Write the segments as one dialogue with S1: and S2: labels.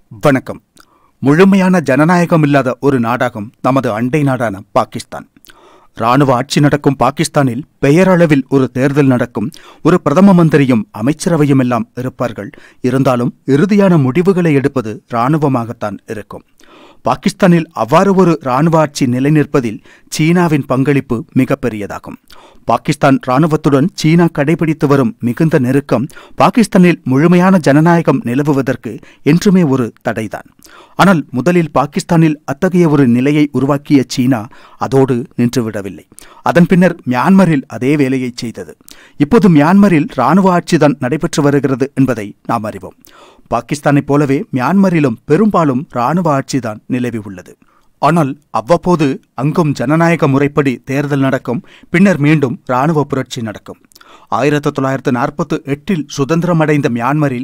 S1: வணக்கம். முழுமையான ஜனநாயகம் இல்லாத ஒரு நாடாகும் நமது அண்டை நாடான பாகிஸ்தான். இராணுவ ஆட்சி நடக்கும் பாகிஸ்தானில் பெயரளவில் ஒரு தேர்தல் நடக்கும், ஒரு பிரதம மந்திரியும் அமைச்சரவையும் எல்லாம் இருப்பார்கள். இருந்தாலும் இறுதியான முடிவுகளை எடுப்பது இராணுவமாகத்தான் இருக்கும். பாகிஸ்தானில் அவ்வாறு ஒரு இராணுவ ஆட்சி நிலைநிற்பதில் சீனாவின் பங்களிப்பு மிகப்பெரியதாகும். பாகிஸ்தான் இராணுவத்துடன் சீனா கடைபிடித்து வரும் மிகுந்த நெருக்கம் பாகிஸ்தானில் முழுமையான ஜனநாயகம் நிலவுவதற்கு என்றுமே ஒரு தடைதான். ஆனால் முதலில் பாகிஸ்தானில் அத்தகைய ஒரு நிலையை உருவாக்கிய சீனா அதோடு நின்றுவிடவில்லை. அதன் பின்னர் மியான்மரில் அதே வேலையை செய்தது. இப்போது மியான்மரில் இராணுவ ஆட்சிதான் நடைபெற்று வருகிறது என்பதை நாம் அறிவோம். பாகிஸ்தானைப் போலவே மியான்மரிலும் பெரும்பாலும் இராணுவ ஆட்சிதான் நிலவி உள்ளது. ஆனால் அவ்வப்போது அங்கும் ஜனநாயக முறைப்படி தேர்தல் நடக்கும், பின்னர் மீண்டும் இராணுவ புரட்சி நடக்கும். 1948 சுதந்திரமடைந்த மியான்மரில்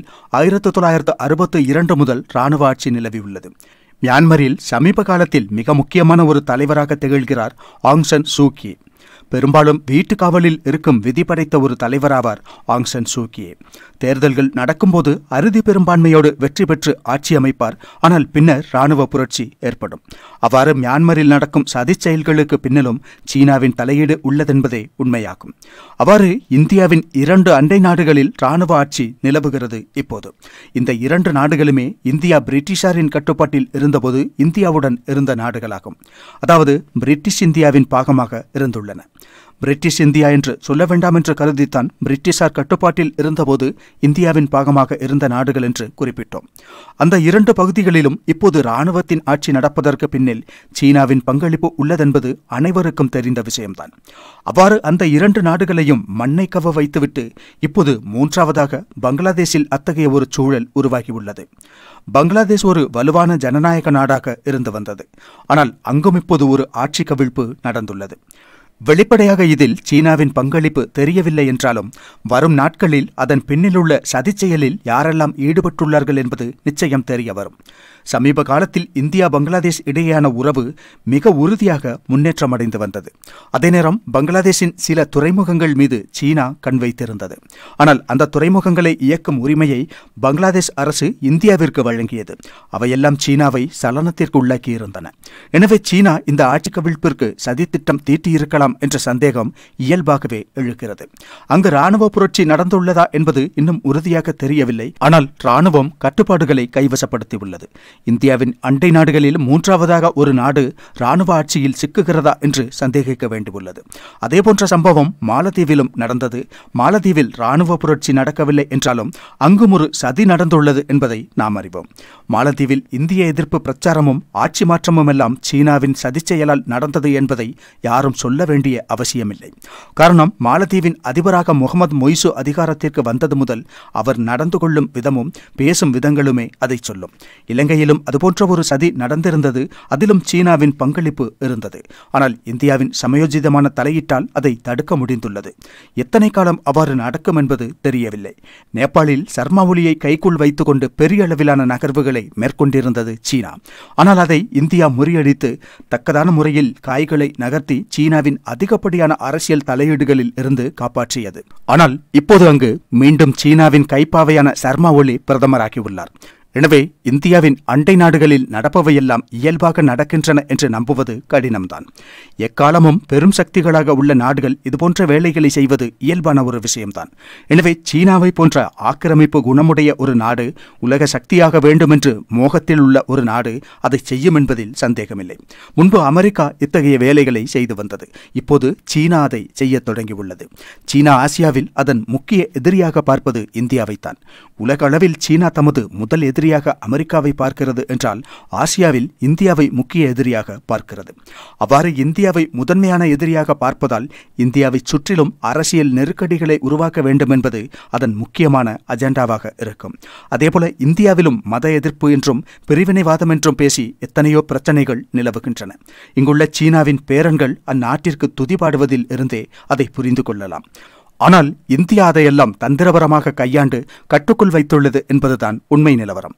S1: 1962 முதல் இராணுவ ஆட்சி நிலவியுள்ளது. மியான்மரில் சமீப காலத்தில் மிக முக்கியமான ஒரு தலைவராக திகழ்கிறார் ஆங் சான் சூ கி. பெரும்பாலும் வீட்டு காவலில் இருக்கும் விதி படைத்த ஒரு தலைவராவார் ஆங் சான் சூ கி. தேர்தல்கள் நடக்கும்போது அறுதி பெரும்பான்மையோடு வெற்றி பெற்று ஆட்சி அமைப்பார். ஆனால் பின்னர் இராணுவ புரட்சி ஏற்படும். அவ்வாறு மியான்மரில் நடக்கும் சதிச் செயல்களுக்கு பின்னலும் சீனாவின் தலையீடு உள்ளதென்பதே உண்மையாகும். அவ்வாறு இந்தியாவின் 2 அண்டை நாடுகளில் இராணுவ ஆட்சி நிலவுகிறது. இப்போது இந்த 2 நாடுகளுமே இந்தியா பிரிட்டிஷாரின் கட்டுப்பாட்டில் இருந்தபோது இந்தியாவுடன் இருந்த நாடுகளாகும். அதாவது பிரிட்டிஷ் இந்தியாவின் பாகமாக இருந்துள்ளன. பிரிட்டிஷ் இந்தியா என்று சொல்ல வேண்டாம் என்று கருதித்தான் பிரிட்டிஷார் கட்டுப்பாட்டில் இருந்தபோது இந்தியாவின் பாகமாக இருந்த நாடுகள் என்று குறிப்பிட்டோம். அந்த 2 பகுதிகளிலும் இப்போது இராணுவத்தின் ஆட்சி நடப்பதற்கு பின்னில் சீனாவின் பங்களிப்பு உள்ளதென்பது அனைவருக்கும் தெரிந்த விஷயம்தான். அவ்வாறு அந்த 2 நாடுகளையும் மண்ணை கவ வைத்துவிட்டு இப்போது 3வதாக பங்களாதேஷில் அத்தகைய ஒரு சூழல் உருவாகியுள்ளது. பங்களாதேஷ் ஒரு வலுவான ஜனநாயக நாடாக இருந்து வந்தது. ஆனால் அங்கும் இப்போது ஒரு ஆட்சி கவிழ்ப்பு நடந்துள்ளது. வெளிப்படையாக இதில் சீனாவின் பங்களிப்பு தெரியவில்லை என்றாலும் வரும் நாட்களில் அதன் பின்னிலுள்ள சதிச்செயலில் யாரெல்லாம் ஈடுபட்டுள்ளார்கள் என்பது நிச்சயம் தெரிய வரும். சமீப காலத்தில் இந்தியா பங்களாதேஷ் இடையேயான உறவு மிக உறுதியாக முன்னேற்றமடைந்து வந்தது. அதே நேரம் பங்களாதேஷின் சில துறைமுகங்கள் மீது சீனா கண் வைத்திருந்தது. ஆனால் அந்த துறைமுகங்களை இயக்கும் உரிமையை பங்களாதேஷ் அரசு இந்தியாவிற்கு வழங்கியது. அவையெல்லாம் சீனாவை சலனத்திற்கு உள்ளாக்கியிருந்தன. எனவே சீனா இந்த ஆட்சி கவிழ்ப்பிற்கு சதித்திட்டம் தீட்டியிருக்கலாம் என்ற சந்தேகம் இயல்பாகவே எழுகிறது. அங்கு இராணுவ புரட்சி நடந்துள்ளதா என்பது இன்னும் உறுதியாக தெரியவில்லை. ஆனால் இராணுவம் கட்டுப்பாடுகளை கைவசப்படுத்தியுள்ளது. இந்தியாவின் அண்டை நாடுகளில் 3வதாக ஒரு நாடு இராணுவ ஆட்சியில் சிக்குகிறதா என்று சந்தேகிக்க வேண்டியுள்ளது. அதேபோன்ற சம்பவம் மாலத்தீவிலும் நடந்தது. மாலத்தீவில் இராணுவ புரட்சி நடக்கவில்லை என்றாலும் அங்கும் ஒரு சதி நடந்துள்ளது என்பதை நாம் அறிவோம். மாலத்தீவில் இந்திய எதிர்ப்பு பிரச்சாரமும் ஆட்சி மாற்றமும் எல்லாம் சீனாவின் சதிச்செயலால் நடந்தது என்பதை யாரும் சொல்ல வேண்டிய அவசியமில்லை. காரணம், மாலத்தீவின் அதிபராக முகமது மொய்சு அதிகாரத்திற்கு வந்தது முதல் அவர் நடந்து கொள்ளும் விதமும் பேசும் விதங்களுமே அதை சொல்லும். இலங்கையிலும் அதுபோன்ற ஒரு சதி நடந்திருந்தது. அதிலும் சீனாவின் பங்களிப்பு இருந்தது. ஆனால் இந்தியாவின் சமயோஜிதமான தலையீட்டால் அதை தடுக்க முடிந்துள்ளது. எத்தனை காலம் அவ்வாறு நடக்கும் என்பது தெரியவில்லை. நேபாளில் சர்மா ஒலியை கைக்குள் வைத்துக்கொண்டு பெரிய அளவிலான நகர்வுகளை மேற்கொண்டிருந்தது சீனா. ஆனால் அதை இந்தியா முறியடித்து தக்கதான முறையில் காய்களை நகர்த்தி சீனாவின் அதிகப்படியான அரசியல் தலையீடுகளில் இருந்து காப்பாற்றியது. ஆனால் இப்போது அங்கு மீண்டும் சீனாவின் கைப்பாவையான சர்மா ஒலி பிரதமராகியுள்ளார். எனவே இந்தியாவின் அண்டை நாடுகளில் நடப்பவையெல்லாம் இயல்பாக நடக்கின்றன என்று நம்புவது கடினம்தான். எக்காலமும் பெரும் சக்திகளாக உள்ள நாடுகள் இதுபோன்ற வேலைகளை செய்வது இயல்பான ஒரு விஷயம்தான். எனவே சீனாவை போன்ற ஆக்கிரமிப்பு குணமுடைய ஒரு நாடு உலக சக்தியாக வேண்டும் என்று மோகத்தில் உள்ள ஒரு நாடு அதை செய்யும் என்பதில் சந்தேகமில்லை. முன்பு அமெரிக்கா இத்தகைய வேலைகளை செய்து வந்தது. இப்போது சீனா அதை செய்ய தொடங்கியுள்ளது. சீனா ஆசியாவில் அதன் முக்கிய எதிரியாக பார்ப்பது இந்தியாவைத்தான். உலக அளவில் சீனா தமது முதல் எதிரியாக அமெரிக்காவை பார்க்கிறது என்றால் ஆசியாவில் இந்தியாவை முக்கிய எதிரியாக பார்க்கிறது. அவ்வாறு இந்தியாவை முதன்மையான எதிரியாக பார்ப்பதால் இந்தியாவை சுற்றிலும் அரசியல் நெருக்கடிகளை உருவாக்க வேண்டும் என்பது அதன் முக்கியமான அஜெண்டாவாக இருக்கும். அதேபோல இந்தியாவிலும் மத எதிர்ப்பு என்றும் பிரிவினைவாதம் என்றும் பேசி எத்தனையோ பிரச்சனைகள் நிலவுகின்றன. இங்குள்ள சீனாவின் பேரன்கள் அந்நாட்டிற்கு துதிபாடுவதில் இருந்தே அதை புரிந்து கொள்ளலாம். ஆனால் இந்தியா அதையெல்லாம் தந்திரபரமாக கையாண்டு கட்டுக்குள் வைத்துள்ளது என்பதுதான் உண்மை நிலவரம்.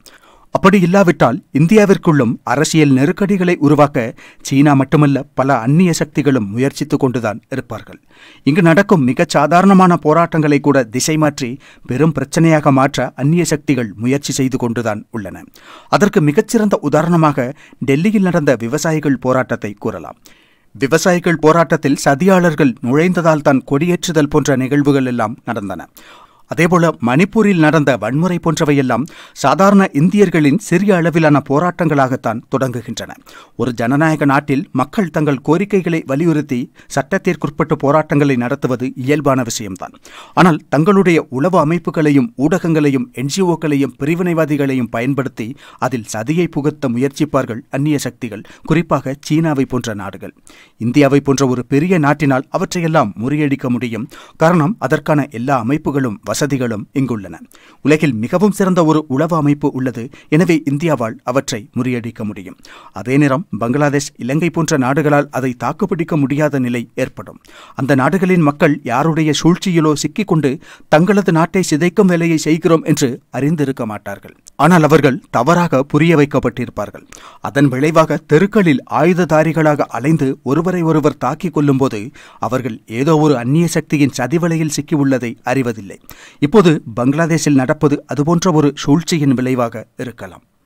S1: அப்படி இல்லாவிட்டால் இந்தியாவிற்குள்ளும் அரசியல் நெருக்கடிகளை உருவாக்க சீனா மட்டுமல்ல பல அந்நிய சக்திகளும் முயற்சித்துக் கொண்டுதான் இருப்பார்கள். இங்கு நடக்கும் மிகச் சாதாரணமான போராட்டங்களை கூட திசை மாற்றி பெரும் பிரச்சனையாக மாற்ற அந்நிய சக்திகள் முயற்சி செய்து கொண்டுதான் உள்ளன. அதற்கு மிகச்சிறந்த உதாரணமாக டெல்லியில் நடந்த விவசாயிகள் போராட்டத்தை கூறலாம். விவசாயிகள் போராட்டத்தில் சதியாளர்கள் நுழைந்ததால் தான் கொடியேற்றுதல் போன்ற நிகழ்வுகள் எல்லாம் நடந்தன. அதேபோல மணிப்பூரில் நடந்த வன்முறை போன்றவையெல்லாம் சாதாரண இந்தியர்களின் சிறிய அளவிலான போராட்டங்களாகத்தான் தொடங்குகின்றன. ஒரு ஜனநாயக நாட்டில் மக்கள் தங்கள் கோரிக்கைகளை வலியுறுத்தி சட்டத்திற்குட்பட்டு போராட்டங்களை நடத்துவது இயல்பான விஷயம்தான். ஆனால் தங்களுடைய உளவு அமைப்புகளையும் ஊடகங்களையும் என்ஜிஓக்களையும் பிரிவினைவாதிகளையும் பயன்படுத்தி அதில் சதியை புகுத்த முயற்சிப்பார்கள் அந்நிய சக்திகள், குறிப்பாக சீனாவை போன்ற நாடுகள். இந்தியாவை போன்ற ஒரு பெரிய நாட்டினால் அவற்றையெல்லாம் முறியடிக்க முடியும். காரணம், அதற்கான எல்லா அமைப்புகளும் வசதிகளும் இங்குள்ளன. உலகில் மிகவும் சிறந்த ஒரு உளவு அமைப்பு உள்ளது. எனவே இந்தியாவால் அவற்றை முறியடிக்க முடியும். அதே நேரம் பங்களாதேஷ், இலங்கை போன்ற நாடுகளால் அதை தாக்குப்பிடிக்க முடியாத நிலை ஏற்படும். அந்த நாடுகளின் மக்கள் யாருடைய சூழ்ச்சியிலோ சிக்கிக்கொண்டு தங்களது நாட்டை சிதைக்கும் வேலையை செய்கிறோம் என்று அறிந்திருக்க மாட்டார்கள். ஆனால் அவர்கள் தவறாக புரிய வைக்கப்பட்டிருப்பார்கள். அதன் விளைவாக தெருக்களில் ஆயுததாரிகளாக அலைந்து ஒருவரை ஒருவர் தாக்கிக் கொள்ளும் போது அவர்கள் ஏதோ ஒரு அந்நிய சக்தியின் சதிவலையில் சிக்கியுள்ளதை அறிவதில்லை. இப்போது பங்களாதேஷில் நடப்பது அதுபோன்ற ஒரு சூழ்ச்சியின் விளைவாக இருக்கலாம்.